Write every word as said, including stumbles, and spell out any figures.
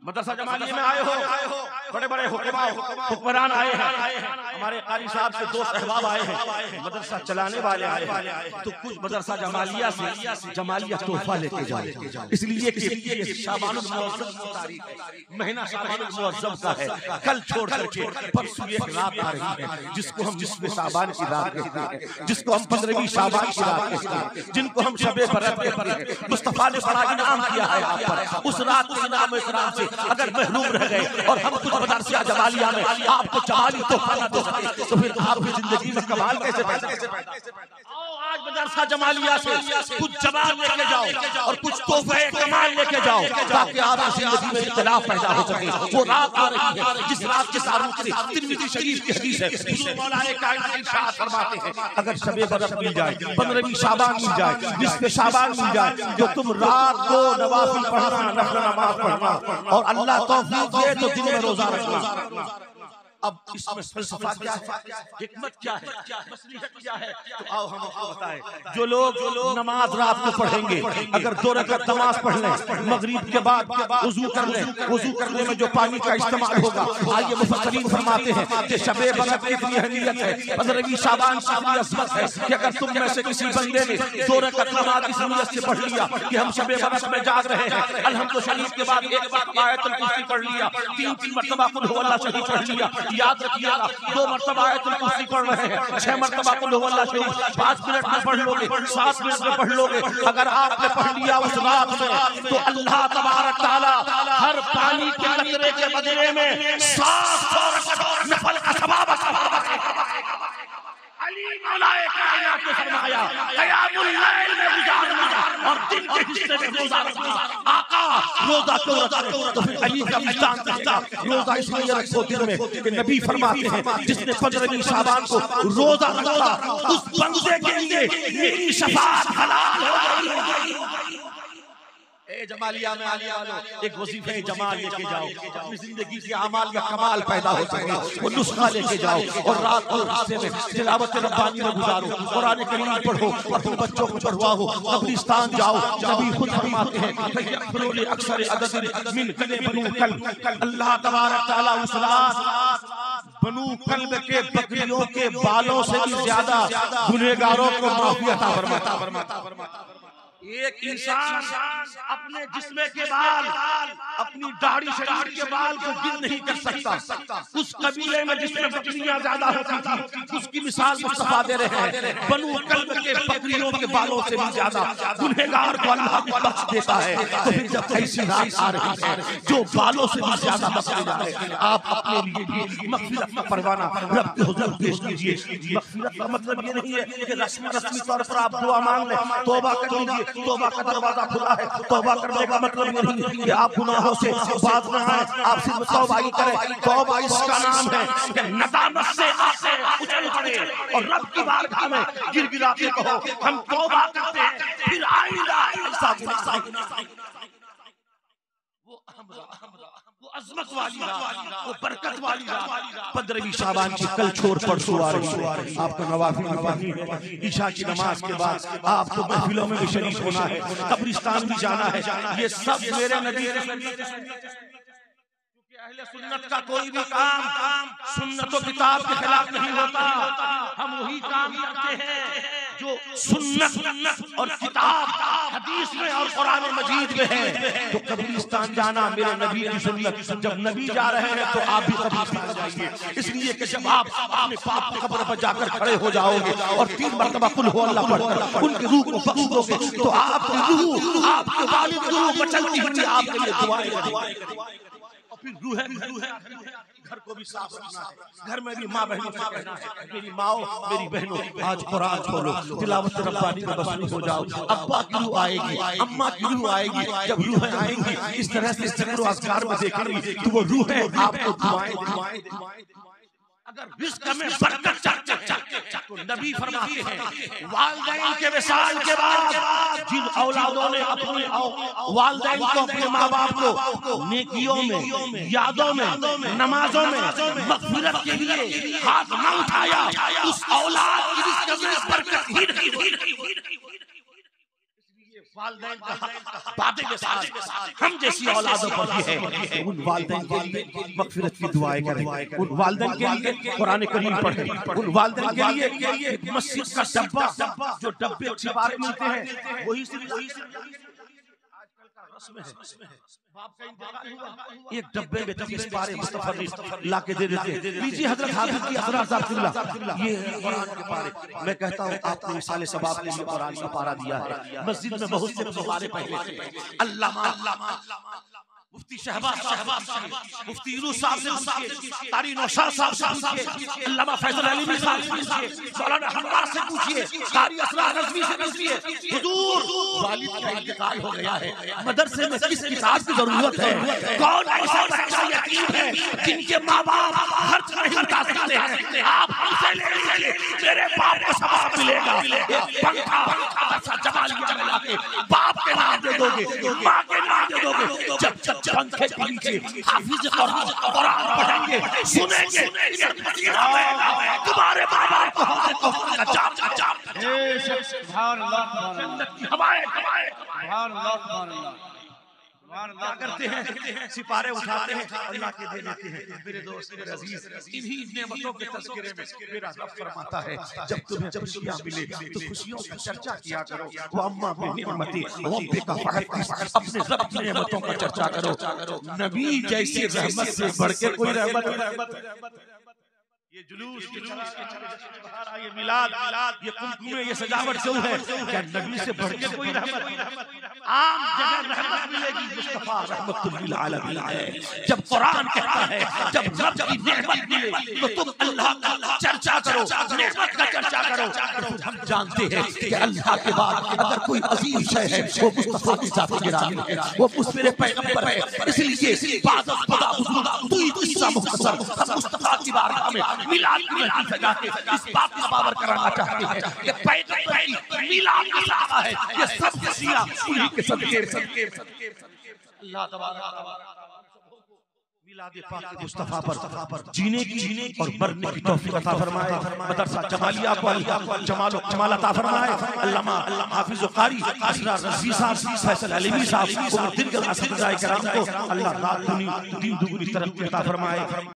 मदरसा जमालिया में आए हो, बड़े बड़े हुक्मरान आए हैं, हमारे कारी साहब से दो अहबाब आए हैं, मदरसा चलाने वाले आए हैं, तो कुछ मदरसा जमालिया से जमालिया तोहफा लेके जाए। इसलिए कि शाबानुल मुअज़्ज़म की तारीख है, महीना शाबानुल मुअज़्ज़म का है। कल छोड़ करके परसों एक रात आ रही है जिसको हम निस्फ़े शाबान की रात कहते हैं, जिसको हम पंद्रहवीं शाबान की रात कहते हैं, जिनको हम शबे बरत कहते हैं। मुस्तफा ने बड़ा इनाम किया है आप पर। उस रात के इनाम इकराम से अगर महरूम रह गए और हम कुछ मदरसा जमालिया में आपको जमाली तोहफा न दे सके तो फिर आपकी जिंदगी में कमाल कैसे पैदा? आज मदरसा जमालिया से कुछ जमाल लेके जाओ और कुछ तोहफे कमाल लेके जाओ ताकि आपकी जिंदगी में इख्तिलाफ पैदा हो सके। वो रात आ रही है जिस रात के तारुफ से तिरमिज़ी शरीफ की हदीस है, हुज़ूर मौलाए कायनात इरशाद फरमाते हैं अगर शबे बरत मिल जाए, पंद्रहवीं शाबान मिल जाए, निस्फ़े शाबान मिल जाए, जो तुम रात को नवाफिल पढ़ना, नफल नमाज पढ़ना और अल्लाह तौफीक दे तो दिन में रोजा रखना। अब इसमें फलसफा क्या है, हिकमत क्या है, मसलहत क्या है, तो आओ हम आपको बताएं। जो लोग नमाज रात को पढ़ेंगे, अगर दो रकात नमाज पढ़ लें, मगरिब के बाद वुजू कर लें, वुजू करने में जो पानी का इस्तेमाल होगा, आइए मुफस्सिरीन फरमाते हैं कि शबे बरत की इतनी अहमियत है, पंद्रहवीं शाबान की अज़मत है कि अगर तुम में से किसी बंदे ने दो रकात नमाज इस नीयत से पढ़ लिया कि हम शबे बरत में जाग रहे हैं, अल्हम्दुलिल्लाह शरीफ के बाद एक बार आयतुल कुर्सी पढ़ लिया, तीन तीन मरतबा कुल हुवल्लाह शरीफ पढ़ लिया, याद रखिएगा दो मरतबा आयतुल कुर्सी पढ़ रहे हैं, छह मरतबा कुल हुवल्लाह शरीफ पाँच मिनट में पढ़ लोगे, सात मिनट में पढ़ लोगे। अगर आपने पढ़ लिया उस रात में तो अल्लाह तबारक तआला हर पानी के कतरे के बदले में सात सौ रकात नफल का सवाब अली मौलाए कायनात ने फरमाया क़यामुल लैल में गुजारना और दिन के हिस्से में रोजा रखना। आका रोजा क्यों रखते? तो फिर अली का मिजान कहता रोजा इसलिए रखो दिन में कि नबी फरमाते हैं जिसने पंद्रहवीं शाबान को रोजा रखा उस बंदे के लिए मेरी शफाअत हलाल हो गई। ए जमालिया में आने वालों एक वजीफे जमाल लेके जाओ, अपनी जिंदगी के अमाल में कमाल पैदा हो सके, वो नुस्खा लेके जाओ और रात को हिस्से में तिलावत रब्बानी में गुजारो, कुरान करीम पढ़ो, अपने बच्चों को पढ़वाओ, कब्रिस्तान जाओ। नबी खुद फरमाते हैं फयक़ुलु अक्सर अदद मिन कले बनु कल्ब, अल्लाह तबारक तआला उस रात बनु कल्ब के बकरियों के बालों से भी ज्यादा गुनहगारों को माफी अता फरमाता। एक इंसान अपने जिस्म के बाल, अपनी दाढ़ी शरीर के बाल को गिन नहीं कर सकता। उस कबीले में जिसमें बकरियां ज्यादा होती थी उसकी मिसाल मुस्तफा दे रहे हैं। बनु कल्ब के बकरियों के बालों से भी ज्यादा गुनहगार को अल्लाह बख्श देता है। तो फिर जब ऐसी रात आ रही है जो बालों से भी ज्यादा बख्शे जा रहे हैं, आप अपने लिए मग़फ़िरत का परवाना रब के हुज़ूर पेश कीजिए। मग़फ़िरत का मतलब ये नहीं है कि रस्मी रस्मी तौर पर आप दुआ मांग लें, तौबा कर लीजिए, तौबा का दरवाजा खुला है। तौबा करने का मतलब ये नहीं कि आप गुनाहों से बाज न आए, आप सिर्फ तौबा ही करें। तौबा इसका नाम है कि नदामत से आप उछल पड़े और रब की बारगाह में गिड़गिड़ाते कहो हम तौबा करते हैं, फिर आइंदा ऐसा गुनाह वो वो अज़मत वाली रात, वो बरकत वाली रात पंद्रहवीं शाबान की कल छोड़ परसों आ रही है। आपको नवाफिल पढ़नी है, ईशा की नमाज के बाद आपको महफिलों में भी शरीक होना है, कब्रिस्तान भी जाना है। ये सब मेरे नबी अहले सुन्नत का कोई भी काम सुन्नत और किताब के खिलाफ नहीं होता। हम वही काम करते हैं जो सुन्नत और किताब हदीस में और कुरान मजीद में है। तो कब्रिस्तान जाना मेरे नबी की सुन्नत, जब नबी जा रहे हैं तो आप भी कब्रिस्तान जाइए। इसलिए कि जब आप अपने पाप की कब्र पर जाकर खड़े हो जाओगे और तीन मरतबा कुल हु अल्लाह पढ़कर उनकी रूह को बख्श दोगे तो आपकी रूह आपके वालिद की रूह को चलती हुई आपके लिए दुआएं करेगी। फिर रूह है घर को भी साफ रखना है, घर में भी माँ बहनों से कहना है मेरी माओ मेरी बहनों आज कुरान खोलो, तिलावत रब्बानी में मसरूफ हो जाओ। अब्बा की रूह आएगी, अम्मा की रूह आएगी, जब रूहें आएंगी इस तरह से जिक्र और अज़कार में देखेंगी तो वो रूहें आपको दुआएं दुआएं दुआएं। अगर रिज़्क़ में बरकत चाहते तो नबी फरमाते हैं वालिदैन के विसाल के बाद जिन औलादों ने अपने वालिदैन को अपने माँ बाप को नेकियों में, यादों में, नमाजों में मग़फ़िरत के लिए हाथ न उठाया उस औलाद की रिज़्क़ में बरकत ही नहीं। वालिदैन का वादे के साथ हम जैसी औलादों पर भी है। उन वालिदैन के लिए मगफिरत की दुआएं करें, उन वालिदैन के लिए कुरान करीम पढ़ें, उन वालिदैन के लिए मस्जिद का डब्बा जो डब्बे छिपारे मिलते हैं वही सिर्फ रस्म है। बाप का इंतकाल हुआ, एक डब्बे में तक इस पारे मुस्तफर ला के दे देते, लीजिए हजरत हाफिज की हजरत साहब ये है कुरान के पारे। मैं कहता हूँ आपने मिसाल सबाब के लिए कुरान का पारा दिया है। मस्जिद में बहुत से बुखारे पहले थे। अल्लामा मुफ्ती शहबाज साहब, मुफ्ती यूनुस साहब से पूछिए, कारी नौशाद साहब से पूछिए, अल्लामा फैजल अली साहब से पूछिए, मौलाना हम्माद से पूछिए, कारी असरार नज़वी से पूछिए। हुजूर वालिद का इंतकाल हो गया है, मदरसे में किस किताब की जरूरत है? कौन ऐसा बच्चा यतीम है जिनके माँ बाप खर्च नहीं उठा सकते हैं? आप हमसे ले लीजिए, मेरे बाप को सवाब मिलेगा। एक पंखा ऐसा जमा लिया मिला के बाप के नाम दे दोगे, माँ के नाम दे दोगे, जब जब पंखे के नीचे हाफिज कुरान कुरान पढ़ेंगे, सुनेंगे, तुम्हारे बाबा को का जाप का जाप सुभान अल्लाह, जन्नत की हवाएं हवाएं सुभान अल्लाह, सुभान अल्लाह। क्या करते हैं? सिपारे उठाते हैं, अल्लाह के दे देते हैं। मेरे दोस्त, मेरे अजीज, इन्हीं नेमतों के तज़किरे में मेरा रब फरमाता है, जब तुम्हें खुशियां मिले तो खुशियों की चर्चा किया करो। वो अम्मा बे निअमती रब्बिका फहदिस, अपने रब की नेमतों का चर्चा करो। नबी जैसी रहमत से बढ़ के कोई रहमत, ये जुलूस जुलूस ये मिलाद ये कुमकुमे ये सजावट जो है, क्या नबी से बढ़ के कोई रहमत? आम जगह रहमत मिलेगी, मुस्तफा रहमतुल लिल आलमीन है। जब कुरान कहता है, जब रब की नेमत मिले तो तुम अल्लाह का चर्चा करो, नेमत का चर्चा करो। तो हम जानते हैं कि अल्लाह के बाद अगर कोई अजीम शय है वो मुस्तफा की जात गिरानी है, वो उस मेरे पैगंबर है। इसलिए इबादत खुदा बुजुर्ग तू ही किस्सा मुख्तसर हम मुस्तफा की बारगाह में मिलाद की महफिल सजा के इस बात का बावर कराना चाहते हैं कि पैगंबर की मिलाद की सजा है। ये सब खुशियां उन्हीं के सदके सदके अल्लाह तबारक मिलाद पाक मुस्तफा पर जीने की और मरने की तौफीक अता फरमाए। मदरसा जमालिया को जमाल जमाल अता फरमाए। अल्लामा हाफिज कारी असरार रज़वी साहब, फैसल अलवी साहब को दिल के असदजाए कराम को अल्लाह रात दुनी दिन दुगनी तरक्की अता फरमाए।